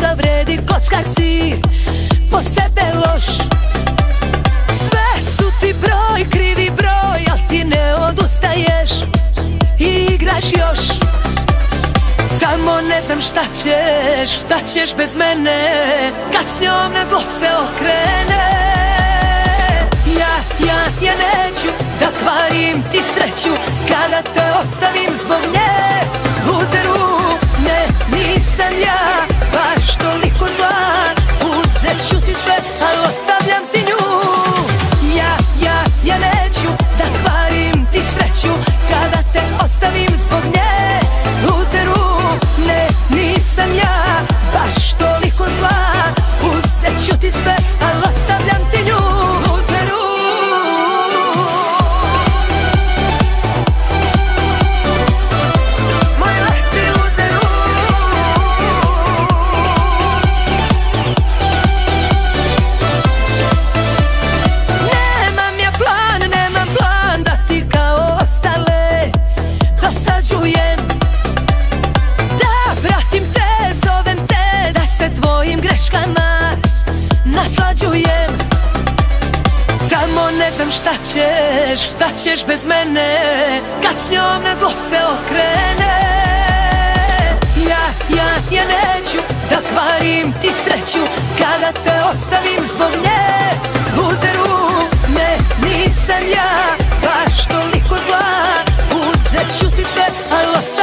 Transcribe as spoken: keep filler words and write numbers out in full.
šta vredi, kockar si po sebe loš. Sve su ti broj, krivi broj, al ti ne odustaješ i igraš još. Samo ne znam šta ćeš, šta ćeš bez mene, kad s njom na zlo se okrene. Ja, ja, ja neću da kvarim ti sreću kada te ostavim zbog nje. Luzeru, ne, nisam ja baš toliko zla. Uzet ću ti sve, al ostavljam ti nju. Ja, ja, ja neću da kvarim ti sreću kada te ostavim zbog nje. Luzeru, ne, nisam ja baš toliko zla. Uzet ću ti sve, al ostavljam ti nju. Luzeru. Tvojim greškama naslađujem. Samo ne znam šta ćeš, šta ćeš bez mene, kad s njom na zlo se okrene. Ja, ja, ja neću da kvarim ti sreću kada te ostavim zbog nje. Luzeru, ne, nisam ja baš toliko zla. Uzet ću ti sve, al ostavim